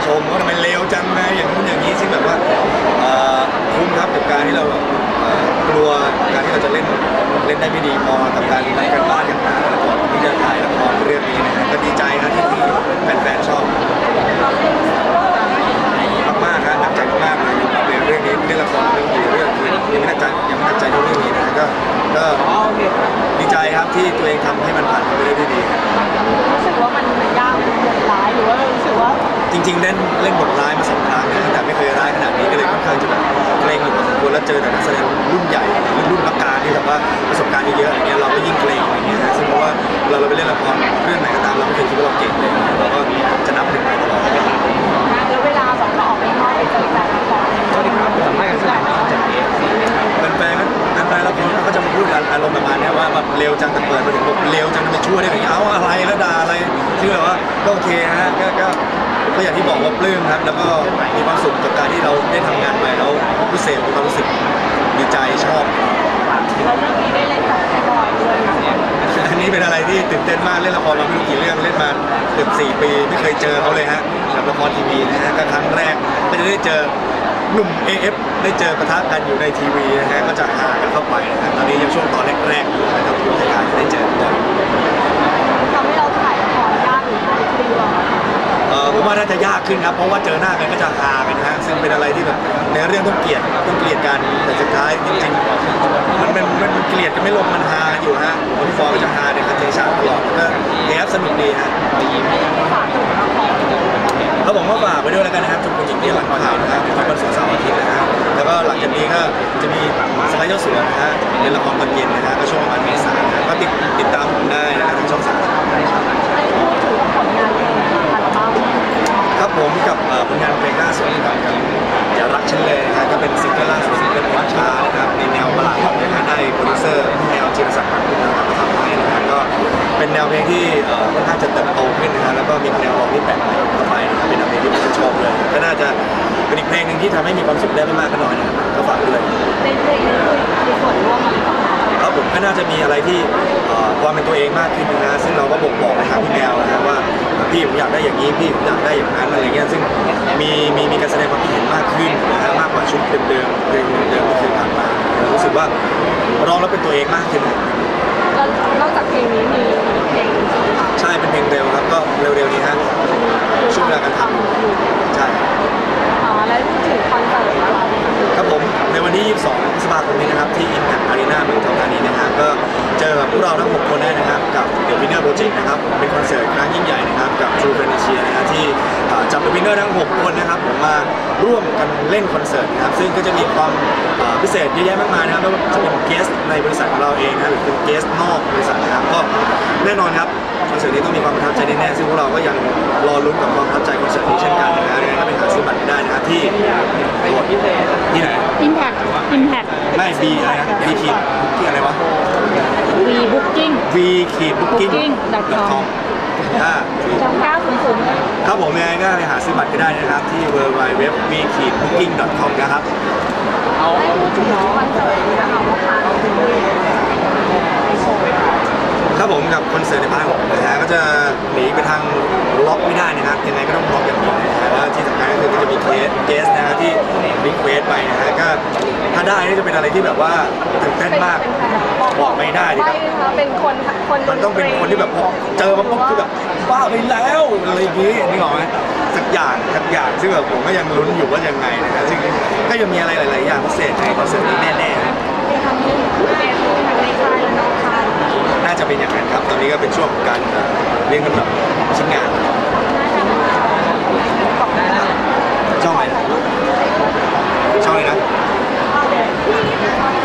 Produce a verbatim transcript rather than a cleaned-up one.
ชมว่าทำไมเลวจังไงอย่างนู้นอย่างนี้ซึ่งแบบว่าคุ้มครับกับการที่เรากลัวการที่เราจะเล่นเล่นได้ไม่ดีพอกับการทำการบ้านอย่างหนักแล้วก่อนที่จะถ่ายละครเรื่องนี้นะก็ดีใจนะที่ที่แฟนๆชอบมากๆนะหนักใจมากเลยในเรื่องนี้เรื่องละครเรื่องนี้เรื่องคือยังไม่หนักใจยังไม่หนักใจเรื่องนี้นะก็ก็ดีใจครับที่ตัวเองทำให้มันผ่านไปได้ด้วยดีรู้สึกว่ามันยากเป็นบทร้ายหรือว่ารู้สึกว่าจริงๆเล่นเล่นบทร้ายมาสองครั้งนะแต่ไม่เคยร้ายขนาดนี้ก็เลยค่อนข้างจะแบบเกรงอยู่พอสมควรแล้วเจอแต่นักแสดงรุ่นใหญ่รุ่นนักการที่แบบว่าประสบการณ์เยอะๆอย่างเงี้ยเราก็ยิ่งเกรงอะไรเงี้ยนะซึ่งเพราะว่าเราเราไปเล่นละครเรื่องไหนก็ตามเราไม่เคยคิดว่าเราเก่งเลยเราก็จะนับหนึ่งไปตลอดแล้วเวลาแบบเราออกไปนอกไปเจอแฟนละครสวัสดีครับสัมภาษณ์กันสักหน่อยจากเอฟซีแฟนๆแฟนๆละครก็จะมาพูดอารมณ์ประมาณนี้ว่าแบบเร็วจังแต่เปิดมาถึงบอกเร็วจังจะไปช่วยได้ไงเอาอะไรแล้วด่าอะไรที่แบบว่าก็โอเคฮะก็ก็ก็อย่างที่บอกว่าปลื้มครับแล้วก็มีความสุขกับการที่เราได้ทำงานไปแล้วพิเศษมีความรู้สึกดีใจชอบแล้วเรื่องนี้ได้เล่นกับพี่บอยด้วยอันนี้เป็นอะไรที่ตื่นเต้นมากเล่นละครมาไม่รู้กี่เรื่องเล่นมาเกือบสี่ปีไม่เคยเจอเขาเลยฮะกับละครทีวีนะฮะก็ครั้งแรกก็จะได้เจอหนุ่ม เอ เอฟ ได้เจอปะทะกันอยู่ในทีวีนะฮะก็จะหากันเข้าไปนะตอนนี้ยังช่วงตอนแรกๆอยู่นะครับอยู่ในการได้เจอกันทำให้เราถ่ายละครยากหรือง่ายขึ้นหรือเปล่าเออผมว่าน่าจะยากขึ้นครับเพราะว่าเจอหน้ากันก็จะหากันนะฮะซึ่งเป็นอะไรที่แบบในเรื่องต้องเกลียดต้องเกลียดกันแต่สุดท้ายจริงๆมันมันมันเกลียดกันไม่ลงมันหาอยู่ฮะคนที่ฟอร์ก็จะหาในคอนเทนต์ฉากตลอดก็แอบสนุกดีฮะเขาบอกว่าฝากไปด้วยแล้วกันนะครับชมคุณหญิงที่หลังข่าวนะครับทุกวันศุกร์เสาร์อาทิตย์นะฮะแล้วก็หลังจากนี้ก็จะมีสไลด์เจ้าสัวนะฮะในละครตอนเย็นนะฮะก็ช่วงประมาณเมษายนนะก็ติดติดตามผมได้นะครับทางช่องสามครับผมกับผลงานเพลงล่าสุดนะครับอย่ารักฉันเลยนะฮะก็เป็นซิงเกิลล่าสุดซิงเกิลวัชชานะครับในแนวบลัดนะฮะได้โปรดิวเซอร์แนวจิรศักดิ์คุณนะครับมาทำให้นะฮะก็เป็นแนวเพลงที่ค่อนข้างจะเติบโตขึ้นนะฮะแล้วก็มีแนวร้องที่แปลกใหม่เข้าไปนะครับเป็นแนวเพลงที่ผมชอบเลยก็น่าจะเป็นอีกเพลงหนึ่งที่ทำให้มีความสุขได้ไม่มากก็น้อยนะครับก็ฝากด้วยเป็นเพลงนี้คือส่วนร่วมอะไรต่างๆครับผมก็น่าจะมีอะไรที่ความเป็นตัวเองมากขึ้นนะซึ่งเราก็บอกบอกไปหาพี่แมวนะว่าพี่ผมอยากได้อย่างนี้พี่ผมอยากได้อย่างนั้นอะไรเงี้ยซึ่งมีมีมีการแสดงความคิดเห็นมากขึ้นนะมากกว่าชุดเดิมๆเพลงเดิมๆที่เคยผ่านมารู้สึกว่าร้องแล้วเป็นตัวเองมากขึ้นนอกจากเพลงนี้มีเพลงใช่เป็นเพลงเร็วครับก็เร็วๆนี้ฮะช่วงเวลาการทำใช่อ๋อแล้วพูดถึงคอนเสิร์ตครับผมในวันที่ยี่สิบสองพฤษภาคมนี้นะครับที่ Impact Arena เมืองทองธานีนะฮะก็เจอกับพวกเราทั้งหกคนได้นะครับกับ The Winner Project นะครับเป็นคอนเสิร์ตครั้งยิ่งใหญ่นะครับกับ True Furniture นะฮะที่จับ The Winner ทั้งหกคนนะครับผมมาร่วมกันเล่นคอนเสิร์ตนะครับซึ่งก็จะมีความพิเศษเยอะแยะมากมายนะครับไม่ว่าจะเป็นเกสในบริษัทของเราเองนะหรือเป็นเกสนอกบริษัทนะครับก็แน่นอนครับคอนเสิร์ตนี้ต้องมีความประทับใจแน่ๆซึ่งพวกเราก็ยังรอลุ้นกับความประทับใจคอนเสิร์ตนี้เช่นกันนะฮะก็ไปหาซื้อบัตรได้นะที่ที่ไหน Impact Impact ไม่ B อะไรนะ B ขีดที่อะไรวะ V Booking V ขีด Booking .com อ่าจำเก้าศูนย์ศูนย์ครับผมยังไงก็ไปหาซื้อบัตรก็ได้นะครับที่ ดับเบิลยู ดับเบิลยู ดับเบิลยู ดับเบิลยู ดอท วี บุ๊กกิ้ง ดอท คอม นะครับเอาเอาพูดถึงคอนเสิร์ตนะคะว่าพาเราไปครับผมกับคอนเสิร์ตในพาร์ทของผมนะฮะก็จะหนีไปทางล็อกไม่ได้นะครับยังไงก็ต้องล็อกอย่างนี้นะฮะแล้วที่สำคัญก็คือจะมีเคสเกสนะฮะที่รีเควสไปนะฮะก็ถ้าได้นี่จะเป็นอะไรที่แบบว่าตื่นเต้นมากบอกไม่ได้ดิครับเป็นคนคนมันต้องเป็นคนที่แบบเจอมาปุ๊บคือแบบบ้าไปแล้วอะไรอย่างนี้นี่หรอไหมสักอย่างสักอย่างซึ่งแบบผมก็ยังลุ้นอยู่ว่ายังไงนะฮะซึ่งก็ยังมีอะไรหลายๆอย่างพิเศษในคอนเสิร์ตนี้แน่ๆน่าจะเป็นอย่างนั้นครับตอนนี้ก็เป็นช่วงของการเรียนกันแบบชิ้นงานช่องไหนช่องไหนนะ